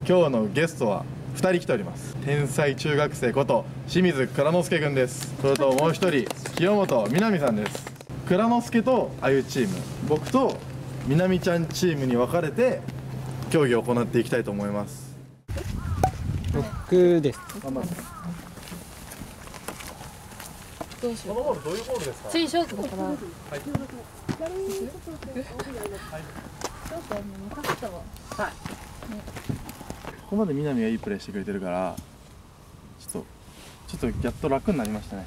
今日のゲストは2人来ております。天才中学生こと清水蔵之介くんです。それともう一人清本みなみさんです。蔵之介とあゆチーム、僕とみなみちゃんチームに分かれて競技を行っていきたいと思います。 僕です。 頑張って。 どうしよう。 このボールどういうボールですか？ ツイショートだから。はい。 ここまでみなみがいいプレーしてくれてるからちょっとやっと楽になりましたね。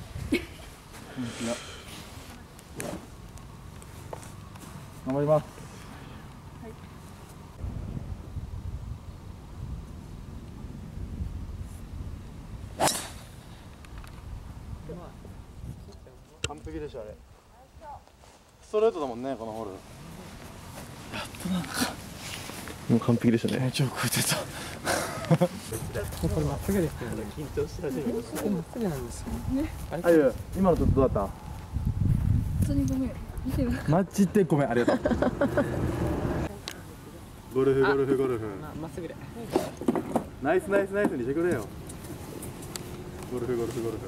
頑張ります。完璧でしょあれ。ストレートだもんねこのホール。やっとなんかもう完璧でしたね。気持ちよく打てた。 これまっすぐですよね。緊張し始めました。まっすぐなんですよね。 あゆ今のちょっとどうだった？ 本当にごめん。 マジでごめん、ありがとう。ゴルフ。 まっすぐで。 ナイスにしてくれよ。ゴルフ。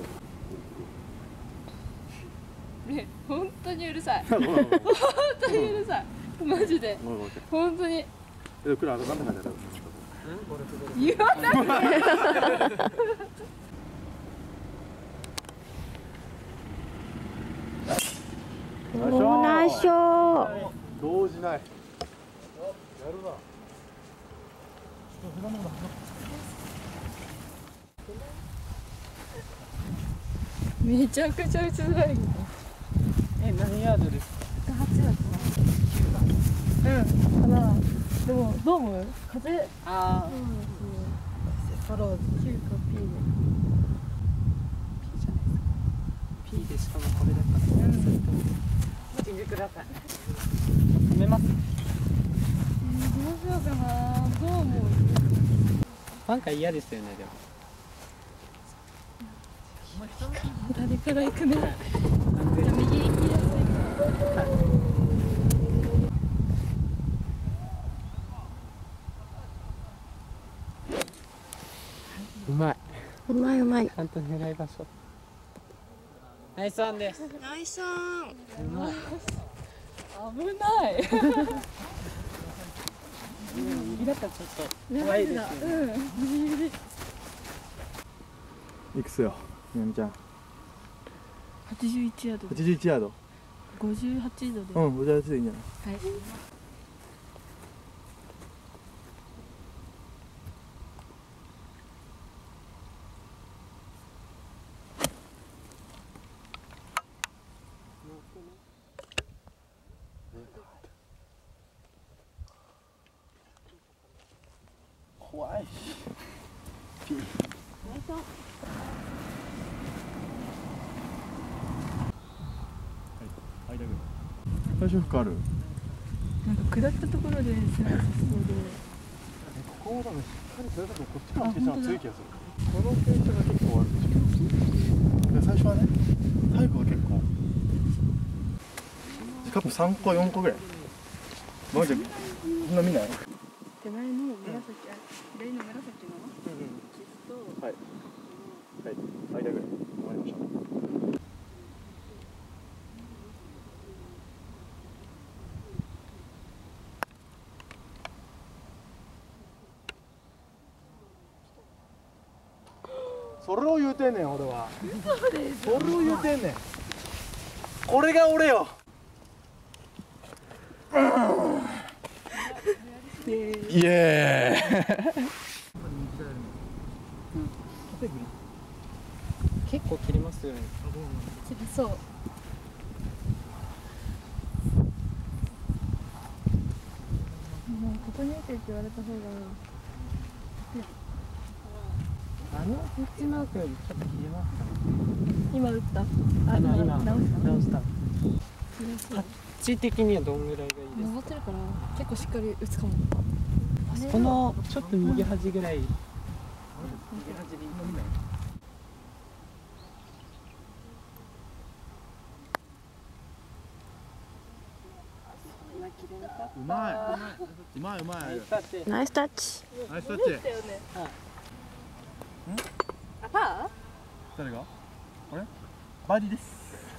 ね、本当にうるさい。本当にうるさい。マジで。本当に。 クラなんだかんだ。 言わないで。 ナイスショー。 動じない。やるな。 めちゃくちゃ打ちづらい。 何ヤードですか 8だったな。かな。でもどう思う？風。 ああ。 ファローズ9か P で。 P でしかもこれだから。見てください。止めます。 どうしようかな。どう思う？ バンカー嫌ですよねでも。 誰から行くね。 なんで？ 右行きやすいから。 うまい。 うまい。 ちゃんと狙い場所。ナイスワンです。 ナイスワン。 うまい。 危ない。 右だったらちょっと怖いですよね。 いくつよ、みなみちゃん。 81ヤード。 81ヤード。 58度で。 58でいいんじゃない？ はい。 怖い。最初深ある。 なんか下ったところで狭さそうで。 ここも多分しっかりそれだとこっちから傾斜が強い気がする。この傾斜が結構あるでしょ。で最初はね、最後は結構カップ3個4個ぐらい。マジでそんな見ない？ 手前の紫、左の紫のはい。間ぐらい。終わりました。それを言うてんねん俺は。それを言うてんねん。これが俺よ。イエーイ。 結構切りますよね。 そう。もうここに打てって言われた方が。 あのピッチマークよりちょっと切れますかね。 今打った？ 今直した。 タッチ的にはどんぐらいがいいですか？ 登ってるから結構しっかり打つかも。 このちょっと右端ぐらい。右端でいい。そんな切れなかっうまい。うまい。 ナイスタッチ。 ナイスタッチ。 あ、パー？ 誰が？あれ？バーディーです。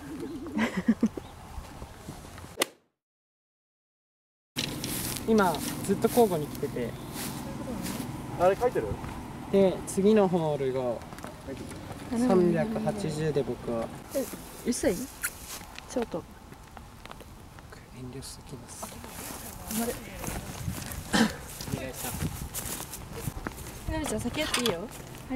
今ずっと交互に来てて、 あれ書いてる？ で次のホールが380で僕は薄い？ショート。 遠慮しときます。 頑張れ。 お願いします。 みなみちゃん先やっていいよ。はい。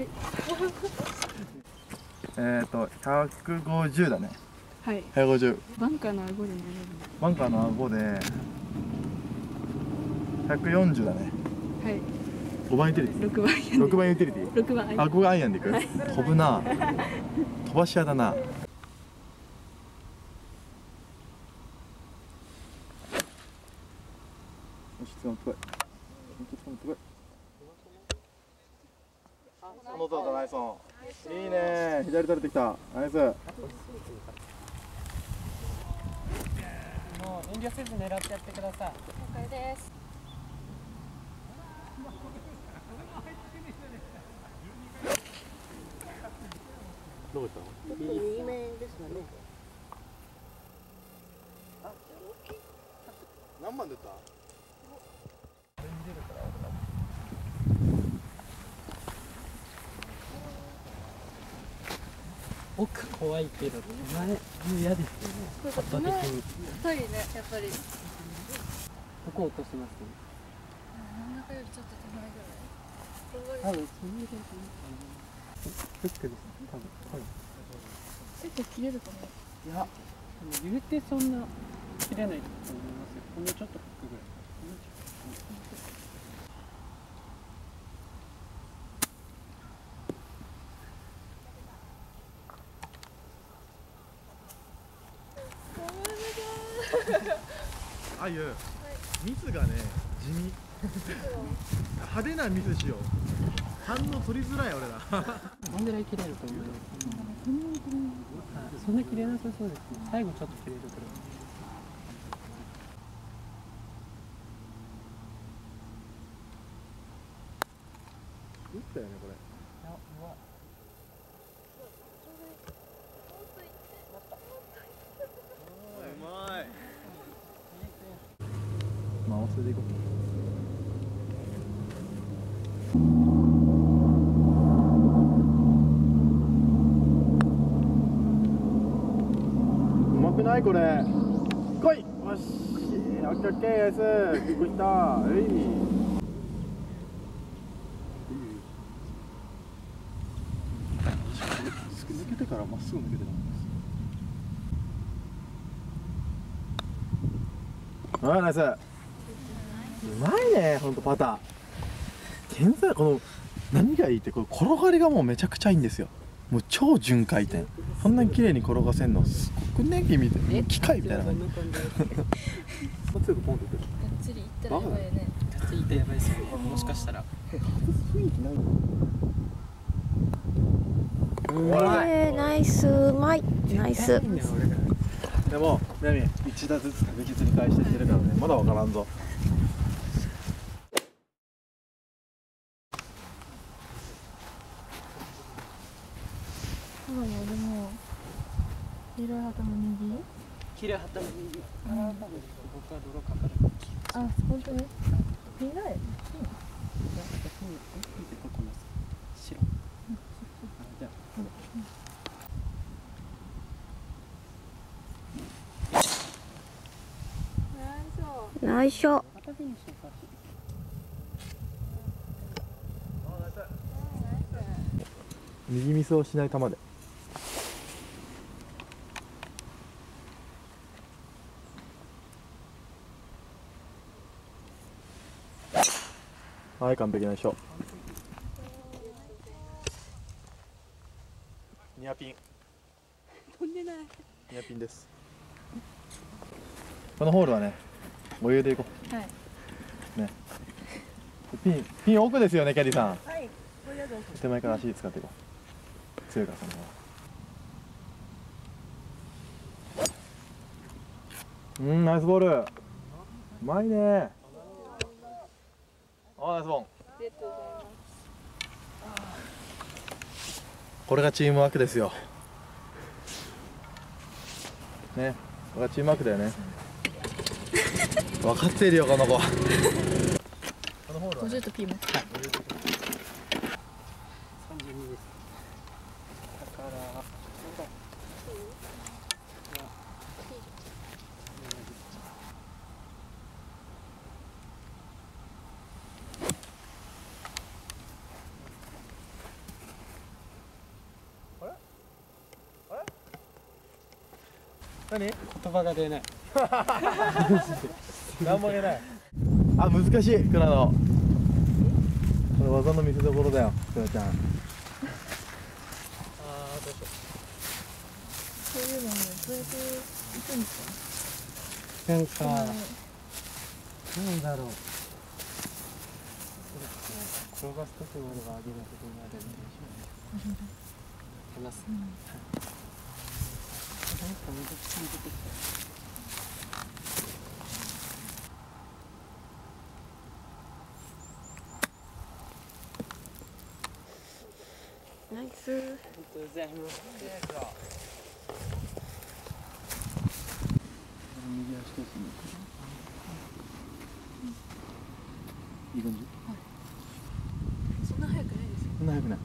150だね。 はい。 150。 バンカーの顎で寝れる。 バンカーの顎で140だね。 はい。 5番ユーティリティ。 6番。 6番ユーティリティ。 6番。 あ、ここがアイアンでいく。飛ぶな。飛ばし屋だな。よし、捕まってこい。捕まってこい。そのとナイスオン。いいね。左取れてきた。ナイス。 もう遠慮せず狙ってやってください。 了解です。 どうしたの？ 右目ですよね。 何番出た？ 奥怖いけど前もう嫌ですよね。圧倒的に。 太いね、やっぱり。 どこ落とします？ 真ん中よりちょっと手前ぐらい。 多分そのぐらいかな。フックです。多分。 結構切れるかも。 いや、でも言うてそんな切れないと思いますよ。ほんのちょっとフックぐらい。 あゆ、ミスがね、地味。派手なミスしよう。反応取りづらい俺ら。 どんぐらい切れると思います？そんな切れなさそうですね。最後ちょっと切れるくらい。 打ったよねこれ。 いや、うわ。 うまい。回せていこう。うまくないこれ。来い。よし。オッケーオッケー。ナイス。結構いった。抜けてからまっすぐ抜けてたんです。はい、ナイス。うまいね、ほんとパター。天才、この何がいいってこれ転がりがもうめちゃくちゃいいんですよ。もう超順回転。こんなに綺麗に転がせんのすごくね、君みたいな機械みたいな感じ。もう強くポンっていく。 がっつりいったらやばいよね。 がっつりいったらやばいですよ。もしかしたら。 雰囲気ない。 ナイス、うまい。ナイス。 でも、ナミ、1打ずつ確実に返してきてるからね、まだわからんぞ。 そうだね、でも。黄色い旗の右。 切れはったのに。僕は泥かかる。 あ、本当に。見ない。 私にどこの白。じゃナイスショー。 またフィニッシュの話。 右ミスをしない球で。はい、完璧なでしょ。ニアピン。 飛んでない。 ニアピンです。このホールはね、余裕でいこう。 はい。 ね。ピン奥ですよね、キャディさん。 はい。これだと。 手前から足使っていこう。強いからその方。ナイスボール。 うまいね。ナイスボン。 ありがとうございます。 これがチームワークですよね。これがチームワークだよね。分かってるよこの子。このホールはね、 50とピーマン。 32です。だから何？ 言葉が出ない。 何も言えない。あ、難しい、クラの。これ技の見せ所だよ、クラちゃん。 ああ、どうしよそういうのもそれで行くんですう。なんか、なんだろう。転がすときまでは上げなところまででしょうね。話す。なんか難しい出てきた。 ナイス。 ありがとうございます。右足一つに。いい感じ？ そんな早くないですよ。 そんな早くない。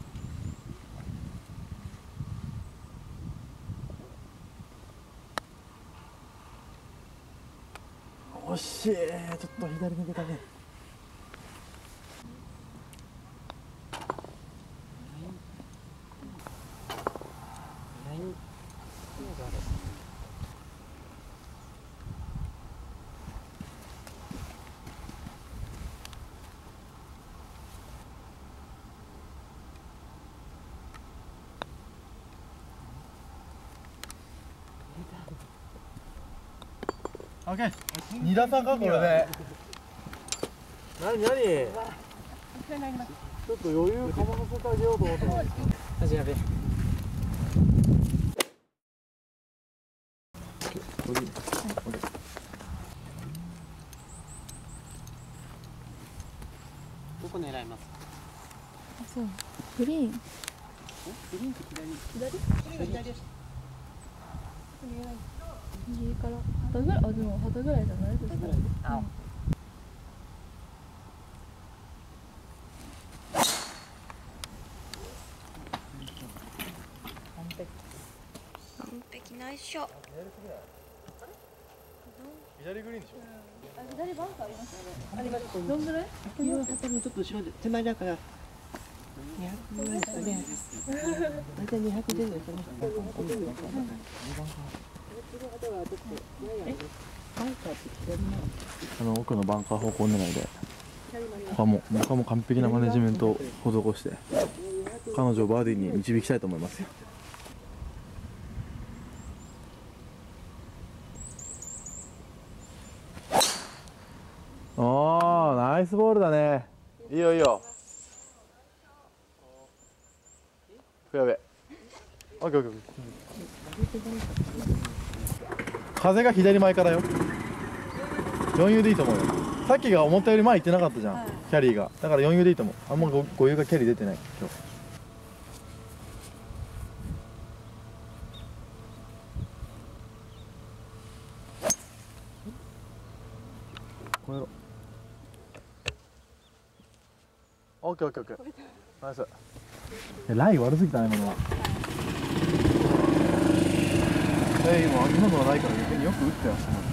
惜しい、ちょっと左抜けたね。オッケー。2打差かこれで。何？ちょっと余裕かまさせてあげようと思って。 マジやべえ。どこ狙いますか？ そう。グリーン。 グリーンと左。 右から旗ぐらい、でも旗ぐらいじゃないですか。 あ、 完璧ナイスショット。 左グリーンでしょ。 左バンカーありますよね。あります。どんぐらい？ 多分ちょっと後ろで手前だから。200ぐらいですかね。大体200でですね。 奥のバンカー方向狙いで、他も完璧なマネジメントを施して彼女をバーディーに導きたいと思いますよ。おー、ナイスボールだね。いいよいいよ。フェアウェイ。オッケーオッケーオッケー。風が左前からよ。余裕でいいと思うよ。さっきが思ったより前行ってなかったじゃん、はい、キャリーが。だから余裕でいいと思う。あんまご余裕がキャリー出てない今日。これオッケーオッケーオッケー。ナイス。ライ悪すぎたね今のは。今のはないから逆によく打ってましたね。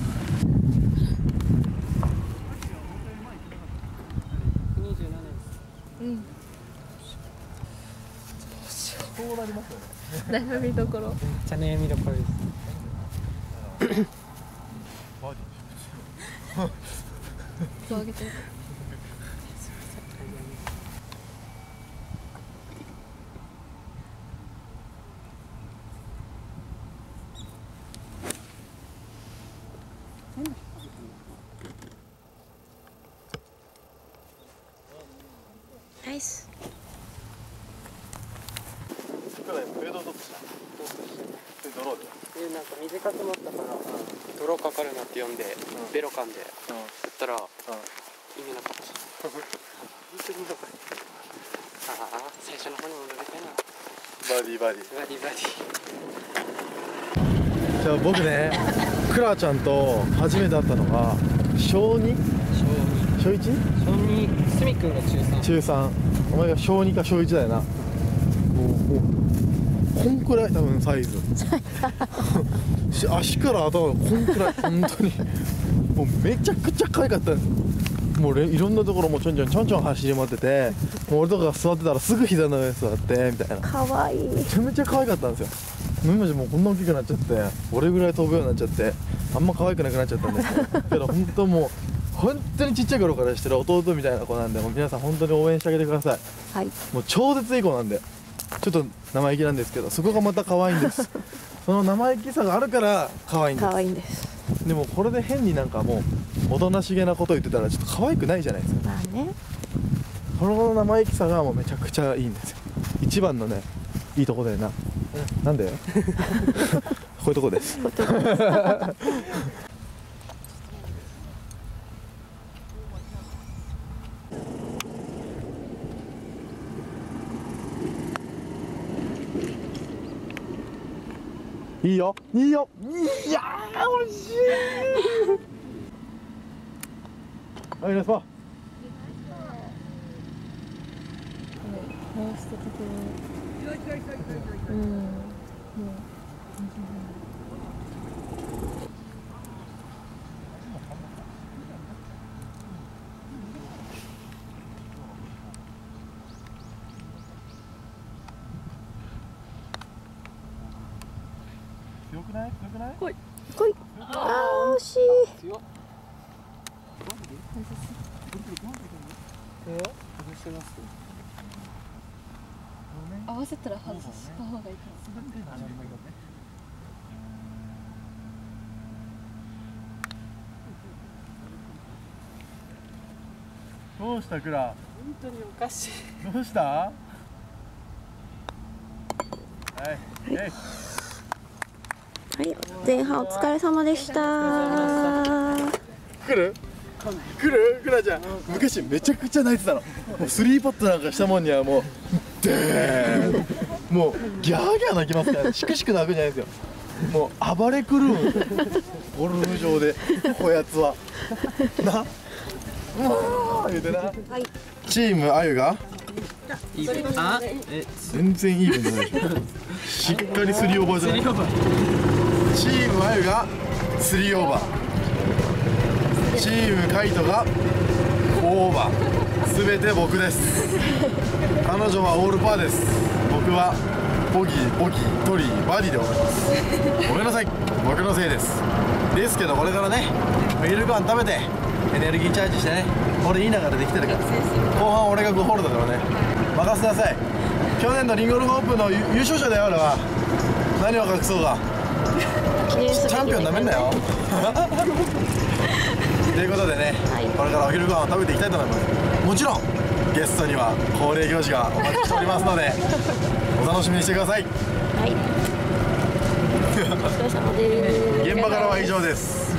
うん。 そうなりますよね。 悩みどころ。 めっちゃ悩みどころです。 バーディーそうあげて。 ナイス。 フェードドローで。 なんか短くなったから。 泥かかるなって呼んで、ベロ噛んで言ったら意味なかった。本当に意味なかった。ああ、最初の方に戻りたいな。 バディバディ。 バディバディ。 じゃあ僕ね、クラちゃんと初めて会ったのが小 2？ 小 1？ 小2、すみくんが中3。 中3。お前が小2か小1だよな。こんくらい多分サイズ足から頭がこんくらい本当にもうめちゃくちゃ可愛かったんです。もういろんなところもちょんちょん走り回ってて、もう俺とかが座ってたらすぐ膝の上に座ってみたいな。 かわいい。 めちゃめちゃ可愛かったんですよ。今じゃもうこんな大きくなっちゃって、俺ぐらい飛ぶようになっちゃって、あんま可愛くなくなっちゃったんですけど、本当もう本当にちっちゃい頃からしてる弟みたいな子なんで、もう皆さん本当に応援してあげてください。 はい。 もう超絶いい子なんで、ちょっと生意気なんですけど、そこがまた可愛いんですその生意気さがあるから可愛いんです。 可愛いんです。 でもこれで変になんかもうおとなしげなこと言ってたらちょっと可愛くないじゃないですか。 まあね。 この生意気さがもうめちゃくちゃいいんですよ。一番のね、いいとこだよな。なんでこういうとこです。いいよ、いいよ、いやー、惜しい。はい、ナイスパー。強くない？強くない？ 来い。あー、惜しい。 強っ。 合わせたら外した方がいいかな。 どうしたクラ？ 本当におかしい。 どうした？はい。 はい、前半お疲れ様でした。 来る？来る？クラちゃん、昔めちゃくちゃ泣いてたの。もう3ポットなんかしたもんにはもうでーん、もうギャーギャー泣きますからね。しくしく泣くじゃないですよ。もう暴れ狂うゴルフ場でこやつはな、もう言うてな。 はい。 チームあゆがいいあ、 全然いい分じゃないでしょ。しっかり3オーバーじゃない。チームあゆが3オーバー、チームカイトが4オーバー、すべて僕です。彼女はオールパーです。僕はボギー、ボギー、トリー、バディでございます。ごめんなさい、僕のせいです。ですけどこれからね、ミルクワン食べてエネルギーチャージしてね、俺いい流れできてるから、後半俺が5ホールドだからね、任せなさい。去年のリンゴルフオープンの優勝者だよ俺は。何を隠そうがチャンピオンなめんなよということでね、これからお昼ご飯を食べていきたいと思います。もちろんゲストには恒例行事がお待ちしておりますのでお楽しみにしてください。 はい。お疲れ様です。 現場からは以上です